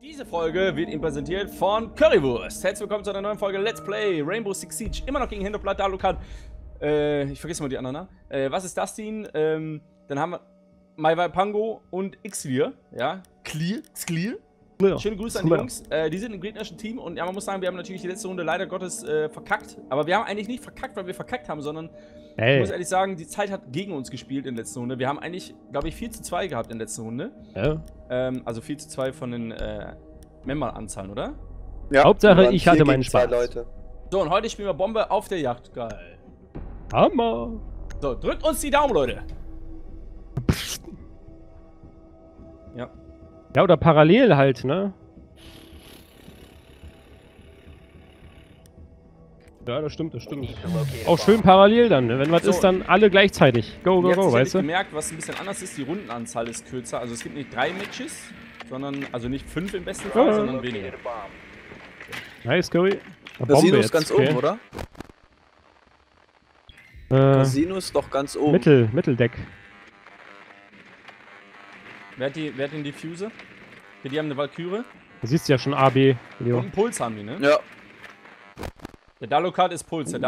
Diese Folge wird Ihnen präsentiert von Currywurst. Herzlich willkommen zu einer neuen Folge Let's Play Rainbow Six Siege. Immer noch gegen Händerblatt, Dalukan. Ich vergesse mal die anderen. Was ist das denn? Dann haben wir Maiwaipango und Xlir. Ja, Xlir. Ja. Schöne Grüße an die Jungs. Die sind im gegnerischen Team und ja, man muss sagen, wir haben natürlich die letzte Runde leider Gottes verkackt. Aber wir haben eigentlich nicht verkackt, weil wir verkackt haben, sondern ich muss ehrlich sagen, die Zeit hat gegen uns gespielt in der letzten Runde. Wir haben eigentlich, glaube ich, 4:2 gehabt in der letzten Runde. Ja. Also 4:2 von den Member-Anzahlen, oder? Ja. Hauptsache, ich hatte meinen Spaß. Leute. So, und heute spielen wir Bombe auf der Yacht. Geil. Hammer. So, drückt uns die Daumen, Leute. Ja. Ja, oder parallel halt, ne? Ja, das stimmt, das stimmt. Auch schön parallel dann, ne? Wenn was ist, dann alle gleichzeitig. Go, go, go, weißt du? Ich habe gemerkt, was ein bisschen anders ist, die Rundenanzahl ist kürzer. Also es gibt nicht 3 Matches, sondern, also nicht 5 im besten Fall, sondern weniger. Nice, Curry. Casino ist ganz oben, oder? Casino ist doch ganz oben. Mitteldeck. Wer hat den Diffuser? Die haben eine Valkyrie. Du siehst ja schon A, B, Leo. Und einen Puls haben die, ne? Ja. Der Dalukat ist Puls, ja.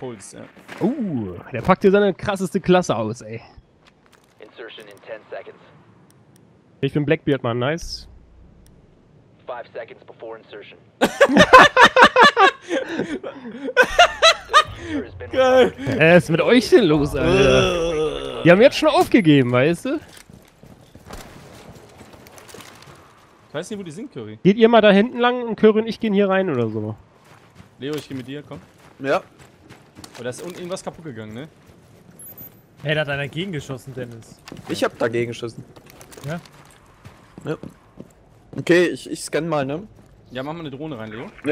Der packt dir seine krasseste Klasse aus, ey. Insertion in 10 seconds. Ich bin Blackbeard, Mann, nice. 5 seconds before insertion. Geil. Was ist mit euch denn los, Alter? Die haben jetzt schon aufgegeben, weißt du? Ich weiß nicht, wo die sind, Curry. Geht ihr mal da hinten lang und Curry und ich gehen hier rein oder so? Leo, ich geh mit dir, komm. Ja. Oh, da ist unten irgendwas kaputt gegangen, ne? Hey, da hat einer gegengeschossen, Dennis. Ich hab dagegen geschossen. Ja? Ja. Okay, ich scanne mal, ne? Ja, mach mal eine Drohne rein, Leo. Ja.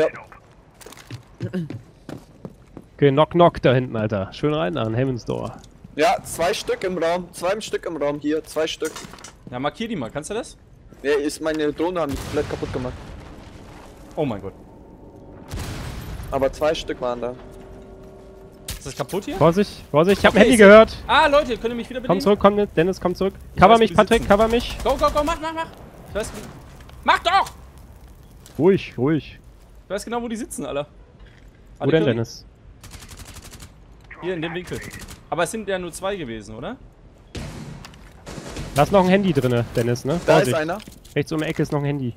Okay, knock da hinten, Alter. Schön rein an Heaven's Door. Ja, 2 Stück im Raum. 2 Stück im Raum hier. 2 Stück. Ja, markier die mal. Kannst du das? Ja, meine Drohne haben die komplett kaputt gemacht. Oh mein Gott. Aber 2 Stück waren da. Ist das kaputt hier? Vorsicht, Vorsicht, ich hab Okay, ein Handy gehört. Ah, Leute, könnt ihr mich wieder bedienen? Komm zurück, komm, Dennis, komm zurück. Cover mich, Patrick, cover mich. Go, mach. Ich weiß, mach doch! Ruhig. Ich weiß genau, wo die sitzen, Alter. Wo denn, Dennis? Hier in dem Winkel. Aber es sind ja nur 2 gewesen, oder? Da ist noch ein Handy drinne, Dennis, ne? Da Vorsicht. ist einer. Rechts um die Ecke ist noch ein Handy.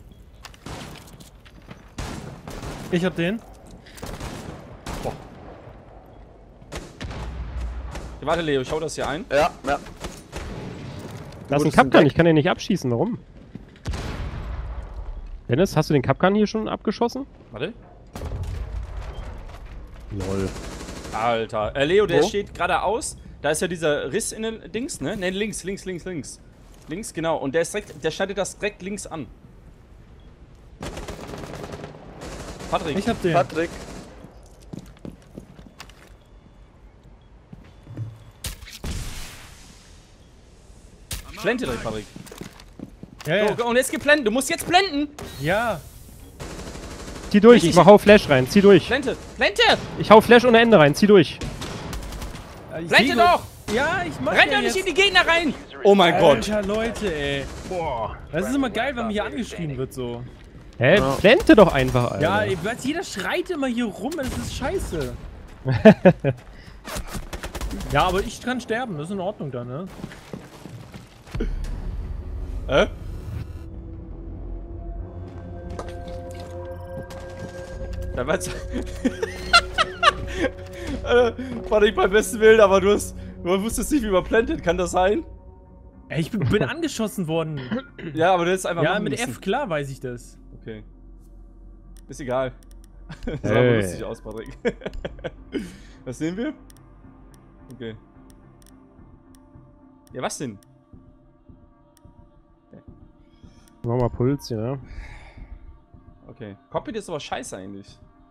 Ich hab den. Boah. Ja, warte, Leo, ich hau das hier ein. Ja. Da ist ein Kapkan, ich kann den nicht abschießen, warum? Dennis, hast du den Kapkan hier schon abgeschossen? Warte. Lol. Alter. Leo, der steht geradeaus. Da ist ja dieser Riss in den Dings, ne? Ne, links. Links, genau. Und der schneidet das direkt links an. Patrick. Ich hab den. Patrick. Blende direkt, Patrick. Ja. Go, und jetzt geblendet. Du musst jetzt blenden. Ja. Zieh durch, ich hau Flash rein, zieh durch. Blende. Ich hau Flash ohne Ende rein, zieh durch. Blende doch. Ja, ich mach Renn doch nicht in die Gegner rein. Oh mein Gott. Alter, Leute, ey. Boah. Das ist immer geil, wenn man hier angeschrien wird, so. Hä? Ja. Blende doch einfach, Alter. Ja, ich weiß, jeder schreit immer hier rum, das ist scheiße. Ja, aber ich kann sterben, das ist in Ordnung dann, ne? Hä? Da war's. War nicht beim besten Willen, aber du wusstest nicht, wie man plantet. Kann das sein? Ey, ich bin angeschossen worden. Ja, aber du hättest einfach. Ja, mit F, klar weiß ich das. Okay. Ist egal. Das sah Hey. aber lustig aus, Patrick. Was sehen wir? Okay. Ja, was denn? Mach mal Puls, ja. Okay. Cockpit ist aber scheiße eigentlich.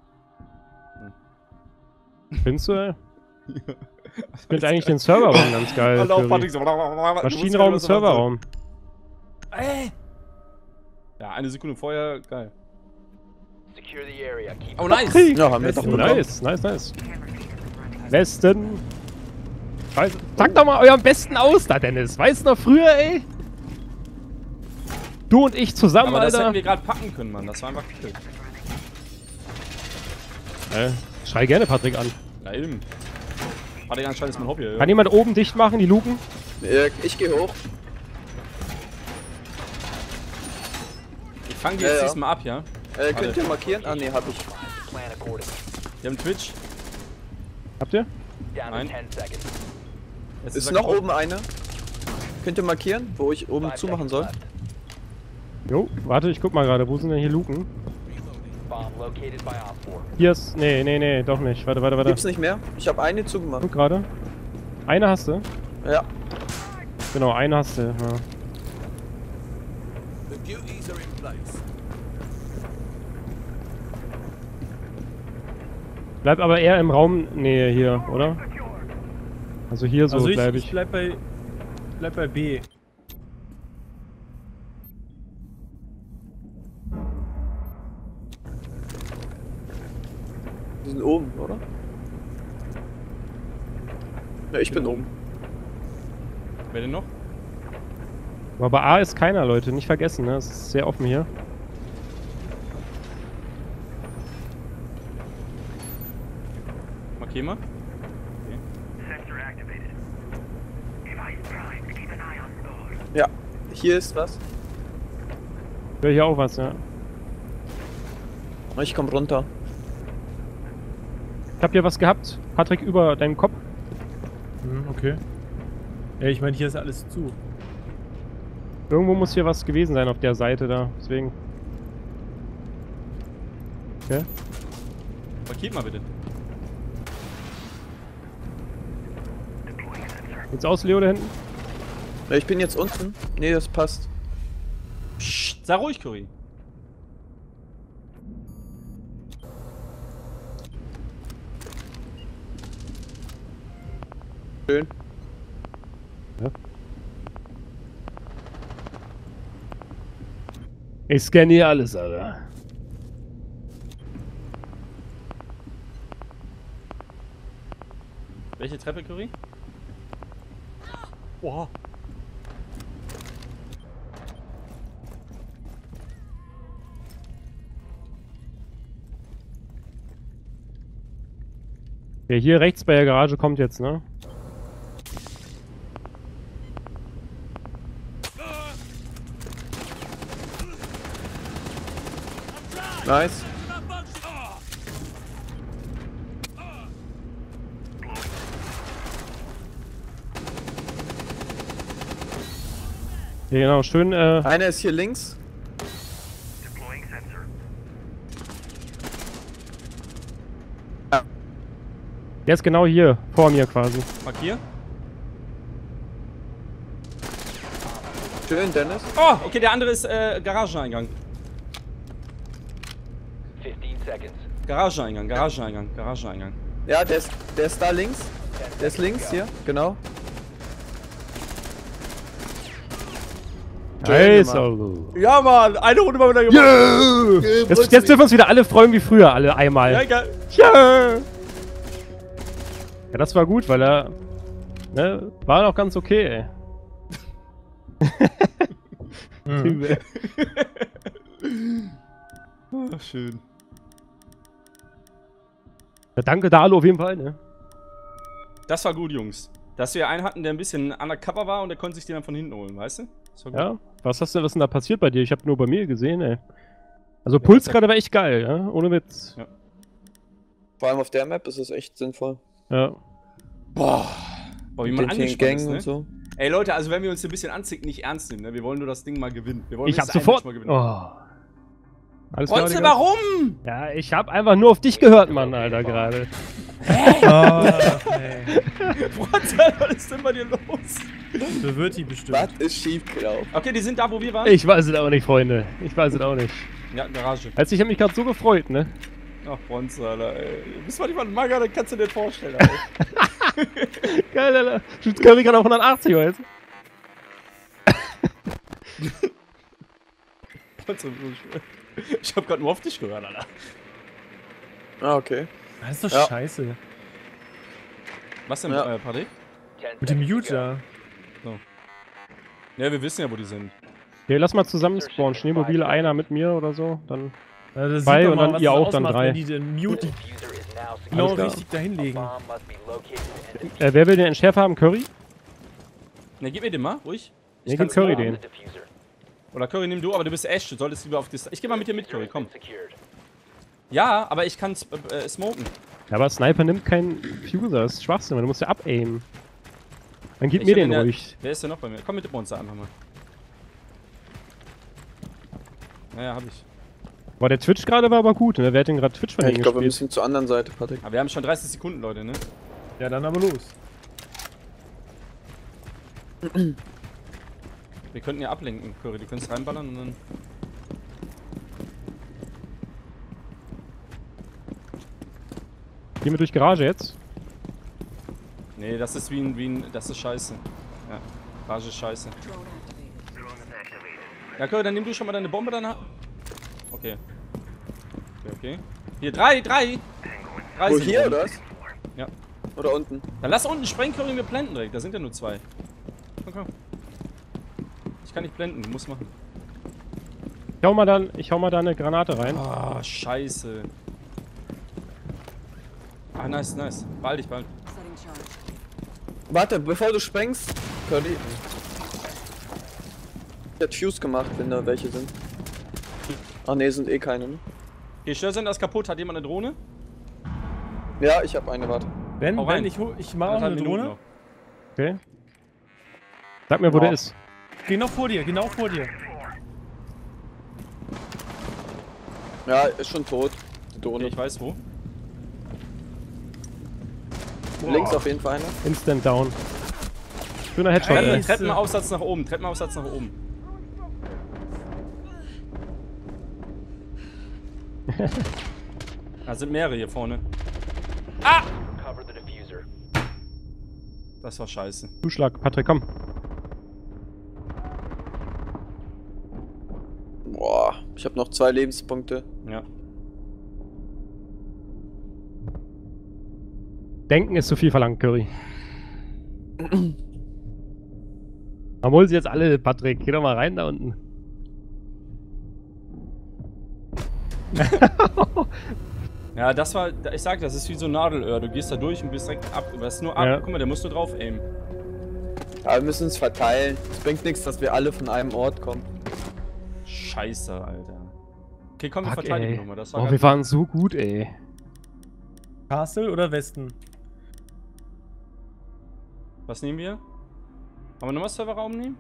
Findest du? Ich finde eigentlich den Serverraum ganz geil. Hallo, Patrick. Maschinenraum und Serverraum. Ja, eine Sekunde vorher, geil. Secure the area. Keep Oh, nice! Ja, haben wir doch bekommen. Nice. Besten. Sagt doch mal euren Besten aus da, Dennis. Weißt du noch früher, ey? Du und ich zusammen, Aber das Alter. hätten wir gerade packen können, Mann. Das war einfach cool. Schrei gerne Patrick an. Ja, eben. Patrick anscheinend ist mein Hobby, ja. Kann jemand oben dicht machen, die Luken? Ich gehe hoch. Ich fange die jetzt diesmal ab, ja? Könnt ihr markieren? Ah, ne, hab ich. Plan accordingly. Wir haben Twitch. Habt ihr? Down Nein. to 10 seconds. Jetzt Ist er noch kaputt. oben eine. Könnt ihr markieren, wo ich oben 5 zumachen seconds soll? left. Jo, warte, ich guck mal gerade. Wo sind denn hier Luken? Bomb located by Op 4. Hier ist. Nee, doch nicht. Warte. Gibt's nicht mehr? Ich habe eine zugemacht. Guck gerade. Eine hast du? Ja. Genau, eine hast du. Ja. Bleib aber eher im Raumnähe hier, oder? Also hier so Also bleib ich bleib bei B. Die sind oben, oder? Ja, ich bin oben. Wer denn noch? Aber bei A ist keiner, Leute. Nicht vergessen, ne? Es ist sehr offen hier. Markier mal. Ja. Hier ist was. Ich höre hier auch was, ja. Ich komm runter. Ich hab hier was gehabt. Patrick, über deinem Kopf. Okay. Ja, ich meine, hier ist alles zu. Irgendwo muss hier was gewesen sein auf der Seite da. Deswegen. Okay. Markiert mal bitte. Geht's aus, Leo, da hinten? Ja, ich bin jetzt unten. Nee, das passt. Psst, sei ruhig, Curry. Schön. Ja. Ich scanne hier alles, Alter. Welche Treppe, Curry? Oha. Der hier rechts bei der Garage kommt jetzt, ne? Nice. Ja, genau, schön, Einer ist hier links. der ist genau hier, vor mir quasi. Markier. Schön, Dennis. Oh, okay, der andere ist Garageneingang. 15 seconds. Garageneingang. Ja, der ist da links. Der ist links hier, genau. Hey, Mann. so. Ja, Mann, eine Runde mal wieder gemacht. Jetzt dürfen wir uns wieder alle freuen wie früher, alle einmal. Ja, geil. Ja. Ja, das war gut, weil er. Ne, war noch ganz okay, ey. Oh, schön. Ja, danke, Dalo, auf jeden Fall, ne? Das war gut, Jungs. Dass wir einen hatten, der ein bisschen undercover war und der konnte sich den dann von hinten holen, weißt du? Das war gut. Ja, was ist denn da passiert bei dir? Ich habe nur bei mir gesehen, ey. Also Puls gerade war echt geil, ja? Ohne Witz. Ja. Vor allem auf der Map ist es echt sinnvoll. Ja. Boah, wie man Mit den angespannt Gängen ist, ne? und so. Ey Leute, also wenn wir uns ein bisschen anzicken, nicht ernst nehmen, ne? Wir wollen nur das Ding mal gewinnen. Wir wollen Ich hab mindestens ein sofort. Match mal gewinnen. Oh. Alles klar, Ronze, Digga? warum? Ja, ich hab einfach nur auf dich gehört, Mann, Alter, gerade. Ronze, was ist denn bei dir los? So wird die bestimmt. Was ist schiefgelaufen? Okay, die sind da, wo wir waren? Ich weiß es auch nicht, Freunde. Ich weiß es auch nicht. Ja, Garage. Also ich hab mich gerade so gefreut, ne? Ach, Ronze, Alter, ey. Du bist mal jemand Mager, dann kannst du dir das vorstellen, Alter. Geil, Alter. Schütz Curry gerade auf 180 heute. Ich hab grad nur auf dich gehört, Alter. Ah, okay. Das ist doch Ja. scheiße. Was denn, Ja. Patrick? 10 Mit dem seconds Mute to go. da. Ja, wir wissen ja, wo die sind. Okay, lass mal zusammen spawnen. Schneemobile, einer mit mir oder so. Dann Ja, da sieht zwei man und mal, dann was ihr das auch, dann ausmacht, drei. wenn die den Mute Diffuser is now secure. genau klar. richtig dahinlegen. Bomb must be located and defused. wer will den Entschärfer haben? Curry? Ne, gib mir den mal, ruhig. Nee, kann's gib Curry machen. den. The diffuser. Oder Curry, nimm du, aber du bist Ash, du solltest lieber auf Distanz. Ich geh mal mit dir mit, Curry, komm. Secured. Ja, aber ich kann smoken. Ja, aber Sniper nimmt keinen Fuser, das ist Schwachsinn, weil du musst ja abaimen. Dann gib Ich mir hab den den ruhig. Wer ist denn noch bei mir? Komm mit dem Monster einfach mal. Ja, hab ich. Boah, der Twitch gerade war aber gut, ne? Wer hat den gerade Twitch von Ja, denen ich glaube, wir gespielt? müssen zur anderen Seite, Patrick. Aber wir haben schon 30 Sekunden, Leute, ne? Ja, dann aber los. Wir könnten ja ablenken, Curry. Du könntest reinballern und dann... Gehen wir durch Garage jetzt? Nee, das ist wie ein... Das ist scheiße. Ja, Rage ist scheiße. Ja, Curry, dann nimm du schon mal deine Bombe danach. Okay. Okay. Hier, drei Wo, sind hier oben. oder was? Ja. Oder unten? Dann lass unten sprengen, Curry, wir blenden direkt. Da sind ja nur zwei. Komm. Ich kann nicht blenden, du musst machen. Ich hau mal da eine Granate rein. Ah, scheiße. Ah, nice. Bald. Warte, bevor du sprengst, Curly. Ich hat Fuse gemacht, wenn da welche sind. Ach ne, sind eh keine, ne? Okay, Störsender ist kaputt. Hat jemand eine Drohne? Ja, ich habe eine, warte. Hau rein. Ich mache auch eine Anderthalb Minuten Drohne. noch. Okay. Sag mir, wo der ist. Genau vor dir. Ja, ist schon tot. Die Drohne. Okay, ich weiß wo. Links auf jeden Fall einer. Instant down. Schöner Headshot, Ey. ey. Treppenaufsatz nach oben. Da sind mehrere hier vorne. Cover the diffuser. Das war scheiße. Zuschlag, Patrick, komm. Boah, ich habe noch 2 Lebenspunkte. Ja. Denken ist zu viel verlangt, Curry. Man holt sie jetzt alle, Patrick. Geh doch mal rein da unten. Ja, das war, ich sag, das ist wie so ein Nadelöhr. Du gehst da durch und bist direkt ab. Das ist nur ab. Ja. Guck mal, der musst du drauf aimen. Ja, wir müssen uns verteilen. Es bringt nichts, dass wir alle von einem Ort kommen. Scheiße, Alter. Okay, komm, wir Fuck, verteidigen ey. nochmal. Das war Boah, ganz wir waren so gut, ey. Castle oder Westen? Was nehmen wir? Wollen wir nochmal Serverraum nehmen?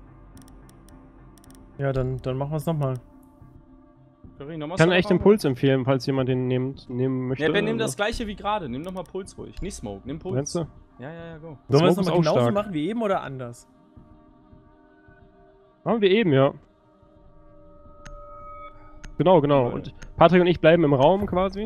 Ja, dann machen wir es nochmal. Curry, nochmal Ich kann echt den Serverraum? Puls empfehlen, falls jemand den nehmen möchte. Ja, wir nehmen oder das so. gleiche wie gerade. Nimm nochmal Puls ruhig. Nicht Smoke, nimm Puls. Meinst du? Ja, go. Sollen wir es Smoke ist nochmal auch genauso stark. machen wie eben oder anders? Machen wir eben, ja. Genau. Und Patrick und ich bleiben im Raum quasi.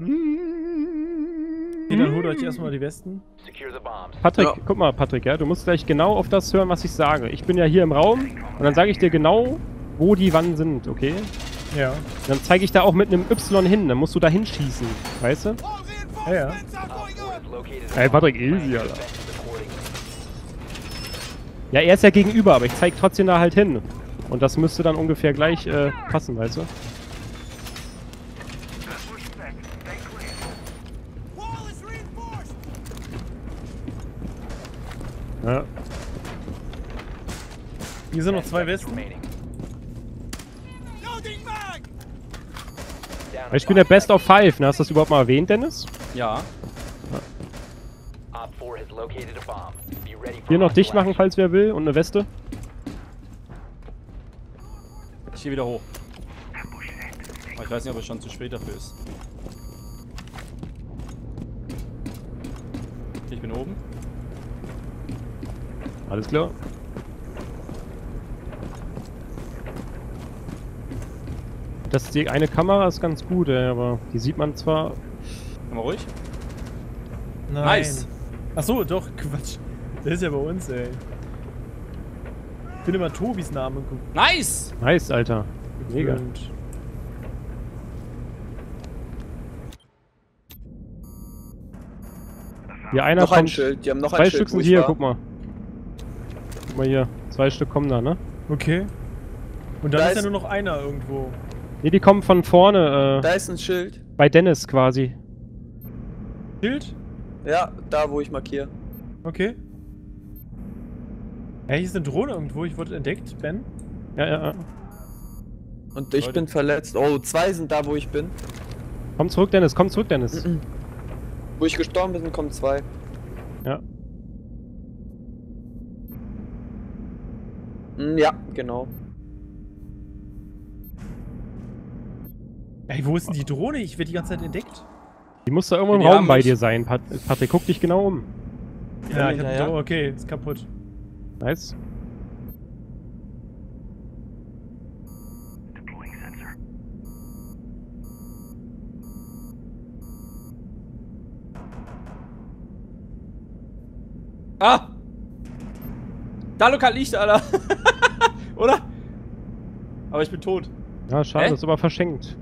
Okay, dann holt euch erstmal die Westen. Secure the bombs. Patrick, Ja. guck mal, Patrick, ja, du musst gleich genau auf das hören, was ich sage. Ich bin ja hier im Raum und dann sage ich dir genau, wo die wann sind, okay? Ja. Dann zeige ich da auch mit einem Y hin, dann musst du da hinschießen, weißt du? Ja. Op 4 has located Ey, a Patrick, bomb. easy, Plan Alter. defenses accordingly. Ja, er ist ja gegenüber, aber ich zeige trotzdem da halt hin. Und das müsste dann ungefähr gleich passen, weißt du? Ja. Hier sind noch 2 Westen. Remaining. Down Ich bin der Best of 5, ne? Hast du das überhaupt mal erwähnt, Dennis? Ja. Op 4 has located a bomb. Be ready for Hier noch dicht hostile machen, falls wer will, und eine Weste. Ich gehe wieder hoch. Aber ich weiß nicht, ob es schon zu spät dafür ist. Okay, ich bin oben. Alles klar. Das ist die eine Kamera ist ganz gut, ey, aber die sieht man zwar. Komm mal ruhig. Nein. Nice. Achso, doch, Quatsch. Der ist ja bei uns, ey. Ich will immer Tobis Namen gucken. Nice! Nice, Alter. Mega. Und Hier einer Noch ein kommt. Schild, die haben noch 2 ein Stück Schild, wo sind ich hier, war. guck mal. Guck mal hier. 2 Stück kommen da, ne? okay. Und dann Da ist ja ist- nur noch einer irgendwo. Nee, die kommen von vorne, Da ist ein Schild. bei Dennis quasi. Schild? Ja, da wo ich markiere. Okay. Ja, hier ist eine Drohne irgendwo. Ich wurde entdeckt, Ben. Ja, ja, ja. Und ich Leute. bin verletzt. Oh, 2 sind da, wo ich bin. Komm zurück, Dennis, komm zurück, Dennis. Wo ich gestorben bin, kommen 2. Ja. Ja, genau. Ey, wo ist denn die Drohne? Ich werde die ganze Zeit entdeckt. Die muss da irgendwo im Die Raum haben bei mich- dir sein, Patrick. Guck dich genau um. Ja, ich hab hinterher. die Drohne. Okay, ist kaputt. Nice. Ah! Da Lukan liegt, Alter. Oder? Aber ich bin tot. Ja, schade, Hä? ist aber verschenkt.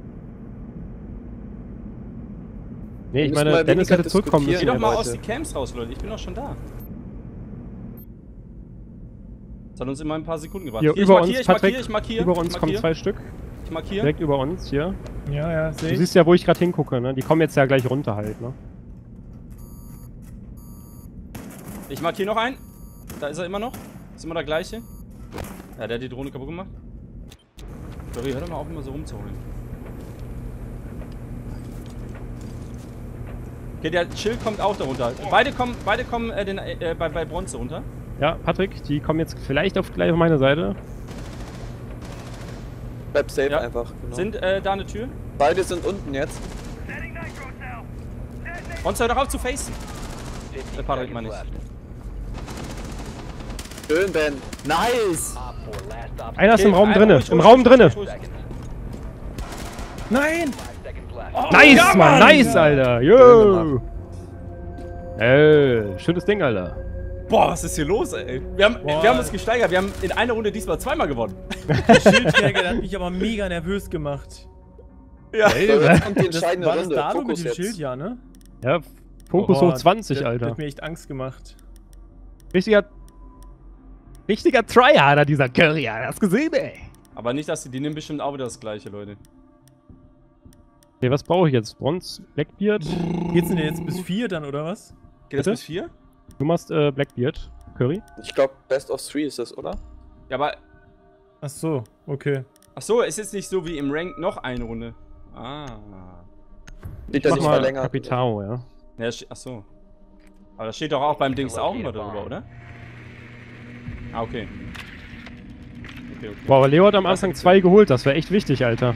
Nee, ich müssen meine, mal Dennis weniger hätte zurückkommen Geh müssen. doch Ja, mal Leute. aus die Camps raus, Leute. Ich bin doch schon da. Das hat uns immer ein paar Sekunden gewartet. Hier, über uns, ich markiere, Patrick. ich markiere. Über uns ich kommen markiere, 2 Stück. Ich markiere. Direkt über uns, hier. Ja, ja, sehe Du ich. siehst ja, wo ich gerade hingucke, ne? Die kommen jetzt ja gleich runter halt, ne? Ich markiere noch einen. Da ist er immer noch. Ist immer der gleiche. Ja, der hat die Drohne kaputt gemacht. Sorry, hör doch mal auf, immer so rumzuholen. Okay, der Schild kommt auch darunter. Beide kommen bei Bronze runter. Ja, Patrick, die kommen jetzt vielleicht gleich auf meine Seite. Bleib safe Ja. einfach. Genau. Sind da eine Tür? Beide sind unten jetzt. Bronze, hör doch auf zu facen. 15 Patrick, seconds meine ich. left. Schön, Ben. Nice! Op 4, last op Einer ist im Raum Okay, drinne. ruhig, Im ruhig, Raum ruhig, drinne. ruhig, ruhig. seconds. Nein! 5 seconds left. Oh, Nice, ja, Mann. Mann! Nice, Alter. Schön Yo. Schönes Ding, Alter. Boah, was ist hier los, ey? Wir haben uns gesteigert. Wir haben in einer Runde diesmal zweimal gewonnen. Der Schildträger, der hat mich aber mega nervös gemacht. Ja. So, jetzt kommt die Das entscheidende war das Runde. Dado mit Fokus dem jetzt. Schild, ja, ne? Ja, Fokus Boah, hoch 20, der Alter. hat mir echt Angst gemacht. Richtiger Tryharder, dieser Curry, Alter. Hast du gesehen, ey? Aber nicht, dass die nehmen bestimmt auch wieder das gleiche, Leute. Okay, was brauche ich jetzt? Bronze, Blackbeard? Geht's denn jetzt bis 4 dann, oder was? Geht das Bitte? bis 4? Du machst Blackbeard, Curry. Ich glaube, Best of 3 ist das, oder? Ja, aber. Ach so, okay. Achso, ist jetzt nicht so wie im Rank noch eine Runde. Ah. Sieht Mach er sich mal verlängert. Capitao, ja. Ja, achso. Aber das steht doch auch beim Dings auch immer darüber, oder? Ah, okay. Okay. Boah, aber Leo hat am Anfang 2 geholt. Das wäre echt wichtig, Alter.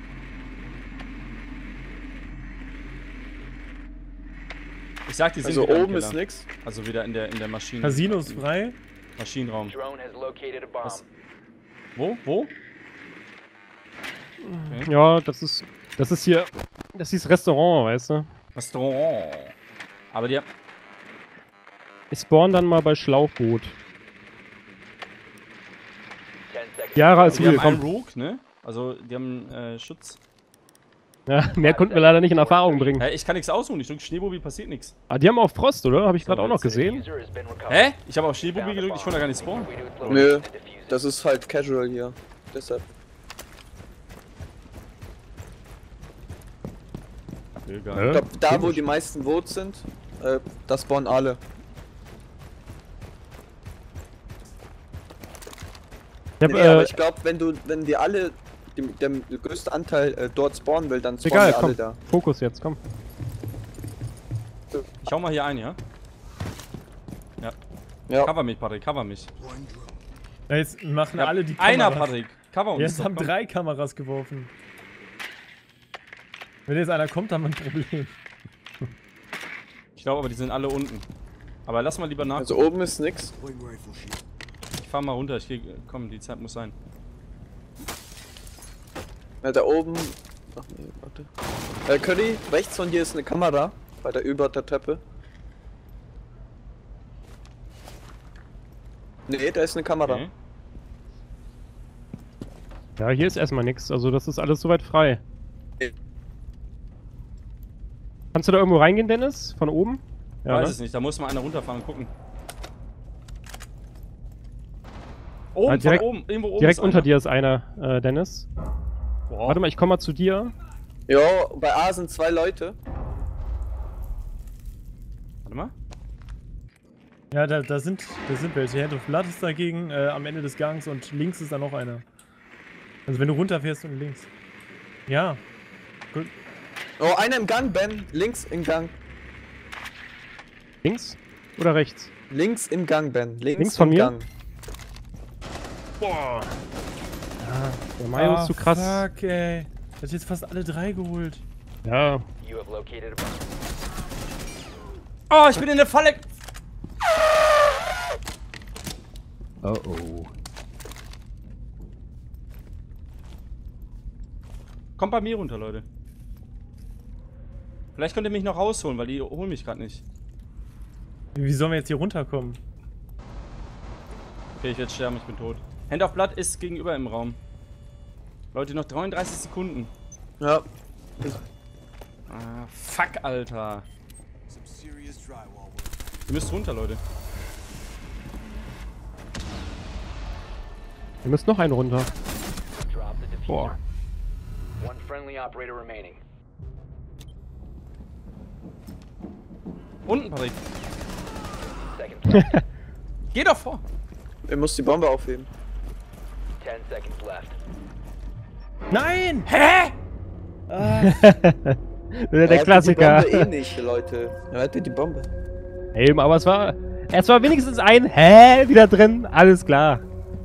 Ich sag, die sind Also wieder im oben ist Keller. nix. Also wieder in der Maschine. Casino ist frei. Maschinenraum. Drone has located a bomb. Was? Wo? Wo? Ja, das ist hier, das ist Restaurant, weißt du? Restaurant. Aber die haben. Ich spawn dann mal bei Schlauchboot. 10 seconds. Yara ist Die haben hier, einen komm. Rook, ne? Also, die haben Schutz. Ja, mehr konnten wir leider nicht in Erfahrung bringen. Hä, ich kann nichts aussuchen. Ich drück Schneebobi, passiert nichts. Ah, die haben auch Frost, oder? Habe ich gerade auch noch gesehen. User has been recovered. Hä? Ich habe auf Schneebobi gedrückt, ich konnte da gar nicht spawnen. We do it slowly Nö, and defuse it. das ist halt casual hier. Deshalb. Egal. Ich glaube, da wo die meisten Votes sind, da spawnen alle. Ich hab, Nee, aber ich glaube, wenn die alle, der größte Anteil dort spawnen will, dann spawnen egal, die alle komm. da. Fokus jetzt, komm. Ich hau mal hier ein, ja? Ja, Cover mich, Patrick, cover mich. Ja, jetzt machen Ja, alle die einer, Kameras. Patrick. Cover uns. Jetzt doch, haben komm. 3 Kameras geworfen. Wenn jetzt einer kommt, haben wir ein Problem. Ich glaube aber, die sind alle unten. Aber lass mal lieber nach. also oben ist nix. Ich fahr mal runter. Ich geh, komm, die Zeit muss sein. Ja, da oben. Ach nee, warte. Curry, rechts von dir ist eine Kamera. Weiter über der Treppe. Nee, da ist eine Kamera. Okay. Ja, hier ist erstmal nichts. Also das ist alles soweit frei. Kannst du da irgendwo reingehen, Dennis? Von oben? Ja, Weiß ne? es nicht, da muss mal einer runterfahren und gucken. Oben, direkt, von oben. Irgendwo oben direkt ist unter einer. dir ist einer, Dennis. Boah. Warte mal, ich komme mal zu dir. Jo, bei A sind 2 Leute. Warte mal. Ja, da sind welche. Hand of Blood ist dagegen am Ende des Gangs und links ist da noch einer. Also wenn du runterfährst und links. Ja. Gut. Oh, einer im Gang, Ben. Links im Gang. Links oder rechts? Links im Gang, Ben. Links von im mir? Gang. Boah. Ja, der Mayo ist zu krass. Fuck, ey. Der hat jetzt fast alle 3 geholt. Ja. You have located a bomb. Oh, ich bin in der Falle. Oh oh. Kommt bei mir runter, Leute. Vielleicht könnt ihr mich noch rausholen, weil die holen mich gerade nicht. Wie sollen wir jetzt hier runterkommen? Okay, ich werde sterben, ich bin tot. Hand of Blood ist gegenüber im Raum. Leute, noch 33 Sekunden. Ja. Ah, fuck, Alter. Ihr müsst runter, Leute. Wir müssen noch einen runter. Drop the diffuser. Boah. One friendly operator remaining. Unten, Patrick. Seconds left. Geh doch vor. Ich muss die Bombe aufheben. 10 seconds left. Nein! Hä? Der Klassiker. Die Bombe eh nicht, Leute. Er hatte die Bombe. Eben, aber es war wenigstens ein Hä wieder drin. Alles klar.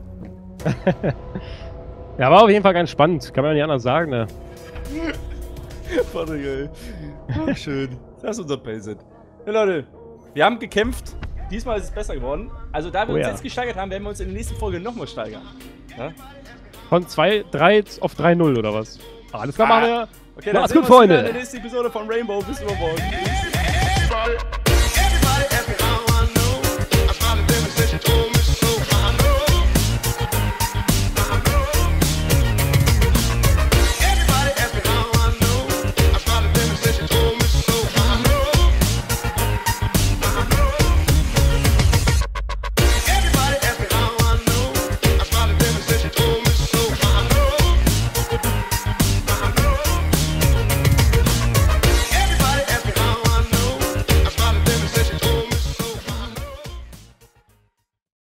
Ja, war auf jeden Fall ganz spannend. Kann man ja nicht anders sagen, ne? Patrick, ey. Ach, schön. Das ist unser Payset. Ja, Leute. Wir haben gekämpft. Diesmal ist es besser geworden. Also, da wir uns jetzt gesteigert haben, werden wir uns in der nächsten Folge nochmal steigern. Ja? Von 3 auf 3-0 oder was? Alles klar, machen wir. Okay, dann Macht's sehen gut, wir uns wieder Freunde. in der nächsten Episode von Rainbow. Bis übermorgen.